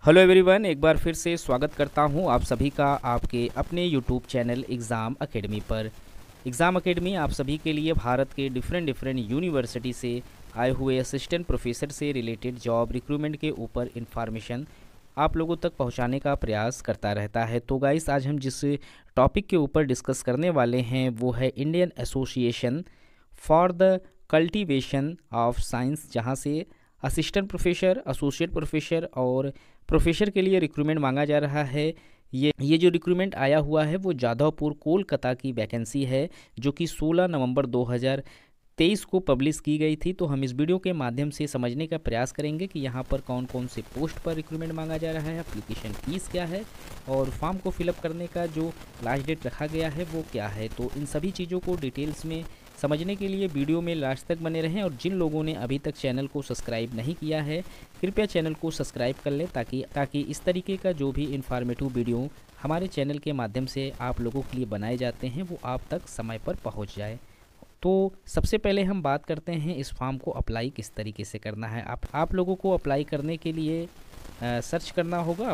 Hello everyone, एक बार फिर से स्वागत करता हूं आप सभी का आपके अपने यूट्यूब चैनल एग्ज़ाम एकेडमी पर। एग्ज़ाम एकेडमी आप सभी के लिए भारत के डिफरेंट यूनिवर्सिटी से आए हुए असिस्टेंट प्रोफेसर से रिलेटेड जॉब रिक्रूटमेंट के ऊपर इंफॉर्मेशन आप लोगों तक पहुंचाने का प्रयास करता रहता है। तो गाइस, आज हम जिस टॉपिक के ऊपर डिस्कस करने वाले हैं वो है Indian Association for the Cultivation of Science, जहां से असिस्टेंट प्रोफेसर, एसोसिएट प्रोफेसर और प्रोफेसर के लिए रिक्रूटमेंट मांगा जा रहा है। ये जो रिक्रूटमेंट आया हुआ है वो जादवपुर कोलकाता की वैकेंसी है, जो कि 16 नवंबर 2023 को पब्लिश की गई थी। तो हम इस वीडियो के माध्यम से समझने का प्रयास करेंगे कि यहाँ पर कौन कौन से पोस्ट पर रिक्रूटमेंट मांगा जा रहा है, एप्लीकेशन फ़ीस क्या है और फॉर्म को फिलअप करने का जो लास्ट डेट रखा गया है वो क्या है। तो इन सभी चीज़ों को डिटेल्स में समझने के लिए वीडियो में लास्ट तक बने रहें, और जिन लोगों ने अभी तक चैनल को सब्सक्राइब नहीं किया है कृपया चैनल को सब्सक्राइब कर लें, ताकि इस तरीके का जो भी इन्फॉर्मेटिव वीडियो हमारे चैनल के माध्यम से आप लोगों के लिए बनाए जाते हैं वो आप तक समय पर पहुंच जाए। तो सबसे पहले हम बात करते हैं इस फॉर्म को अप्लाई किस तरीके से करना है। आप लोगों को अप्लाई करने के लिए सर्च करना होगा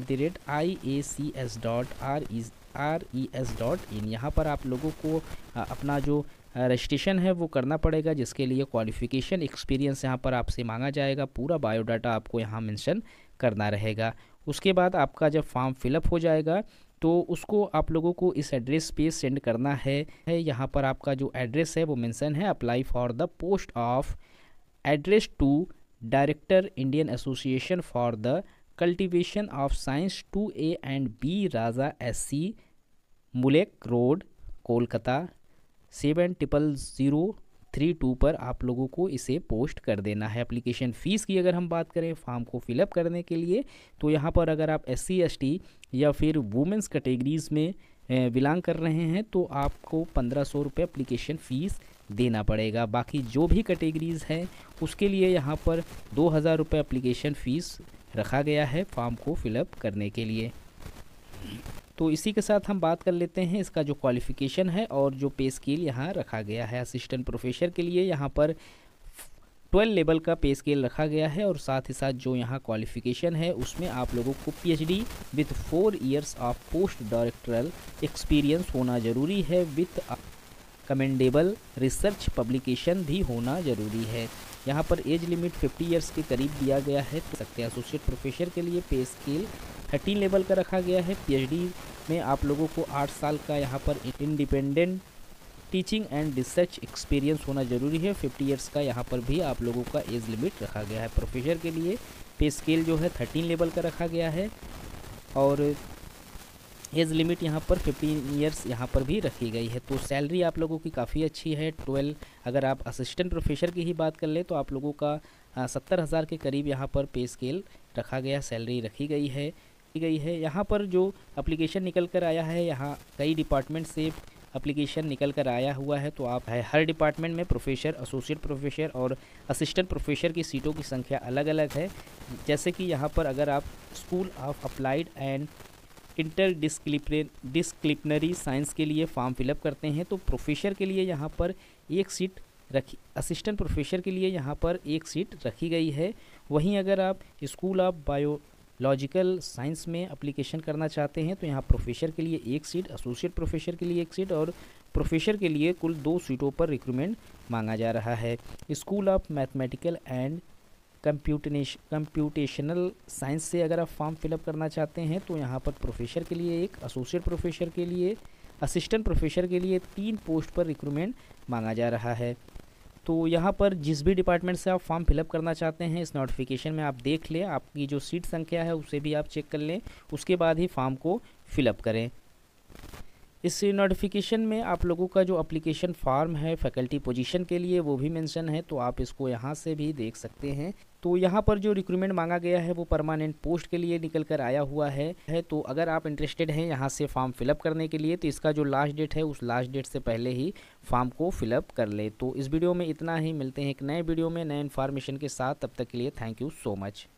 apply@iacs.res.in। यहाँ पर आप लोगों को अपना जो रजिस्ट्रेशन है वो करना पड़ेगा, जिसके लिए क्वालिफ़िकेशन, एक्सपीरियंस यहाँ पर आपसे मांगा जाएगा। पूरा बायोडाटा आपको यहाँ मेंशन करना रहेगा। उसके बाद आपका जब फॉर्म फिलअप हो जाएगा तो उसको आप लोगों को इस एड्रेस पे सेंड करना है। यहाँ पर आपका जो एड्रेस है वो मेंशन है, apply for the post of address to director Indian Association for the Cultivation of Science 2A and B Raja SC Mullick road Kolkata 700032 पर आप लोगों को इसे पोस्ट कर देना है। एप्लीकेशन फ़ीस की अगर हम बात करें फॉर्म को फिलअप करने के लिए, तो यहाँ पर अगर आप SC ST या फिर वुमेंस कैटेगरीज़ में बिलोंग कर रहे हैं तो आपको 1500 रुपये एप्लीकेशन फ़ीस देना पड़ेगा। बाकी जो भी कैटेगरीज़ हैं उसके लिए यहाँ पर 2000 रुपये एप्लीकेशन फ़ीस रखा गया है फॉर्म को फिलअप करने के लिए। तो इसी के साथ हम बात कर लेते हैं इसका जो क्वालिफ़िकेशन है और जो पे स्केल यहाँ रखा गया है। असिस्टेंट प्रोफेसर के लिए यहाँ पर 12 लेवल का पे स्केल रखा गया है, और साथ ही साथ जो यहाँ क्वालिफ़िकेशन है उसमें आप लोगों को PhD with 4 years of postdoctoral experience होना ज़रूरी है, विथ कमेंडेबल रिसर्च पब्लिकेशन भी होना ज़रूरी है। यहाँ पर एज लिमिट 50 इयर्स के करीब दिया गया है। तो सकते हैं एसोसिएट प्रोफेसर के लिए पे स्केल 13 लेवल का रखा गया है। PhD में आप लोगों को 8 साल का यहाँ पर independent teaching and research experience होना ज़रूरी है। 50 इयर्स का यहाँ पर भी आप लोगों का एज लिमिट रखा गया है। प्रोफेसर के लिए पे स्केल जो है 13 लेवल का रखा गया है, और एज लिमिट यहाँ पर 15 इयर्स यहाँ पर भी रखी गई है। तो सैलरी आप लोगों की काफ़ी अच्छी है। 12 अगर आप असिस्टेंट प्रोफेसर की ही बात कर ले तो आप लोगों का 70,000 के करीब यहाँ पर पे स्केल रखा गया, सैलरी रखी गई है। यहाँ पर जो एप्लीकेशन निकल कर आया है, यहाँ कई डिपार्टमेंट से एप्लीकेशन निकल कर आया हुआ है। तो आप हर डिपार्टमेंट में प्रोफेसर, एसोसिएट प्रोफेसर और असिस्टेंट प्रोफेसर की सीटों की संख्या अलग अलग है। जैसे कि यहाँ पर अगर आप School of Applied and Interdisciplinary Science के लिए फॉर्म फिलअप करते हैं तो प्रोफेसर के लिए यहाँ पर एक सीट रखी, असिस्टेंट प्रोफेसर के लिए यहाँ पर एक सीट रखी गई है। वहीं अगर आप स्कूल ऑफ बायोलॉजिकल साइंस में एप्लीकेशन करना चाहते हैं तो यहाँ प्रोफेसर के लिए एक सीट, एसोसिएट प्रोफेसर के लिए एक सीट और प्रोफेसर के लिए कुल 2 सीटों पर रिक्रूटमेंट मांगा जा रहा है। School of Mathematical and Computational Science से अगर आप फॉर्म फिलअप करना चाहते हैं तो यहाँ पर प्रोफेसर के लिए एक, एसोसिएट प्रोफेसर के लिए, असिस्टेंट प्रोफेसर के लिए 3 पोस्ट पर रिक्रूटमेंट मांगा जा रहा है। तो यहाँ पर जिस भी डिपार्टमेंट से आप फॉर्म फिलअप करना चाहते हैं इस नोटिफिकेशन में आप देख लें, आपकी जो सीट संख्या है उसे भी आप चेक कर लें, उसके बाद ही फॉर्म को फिलअप करें। इस नोटिफिकेशन में आप लोगों का जो एप्लीकेशन फॉर्म है फैकल्टी पोजीशन के लिए वो भी मेंशन है, तो आप इसको यहाँ से भी देख सकते हैं। तो यहाँ पर जो रिक्रूटमेंट मांगा गया है वो परमानेंट पोस्ट के लिए निकल कर आया हुआ है। तो अगर आप इंटरेस्टेड हैं यहाँ से फॉर्म फिलअप करने के लिए तो इसका जो लास्ट डेट है उस लास्ट डेट से पहले ही फॉर्म को फिलअप कर ले। तो इस वीडियो में इतना ही, मिलते हैं एक नए वीडियो में नए इन्फॉर्मेशन के साथ, तब तक के लिए थैंक यू सो मच।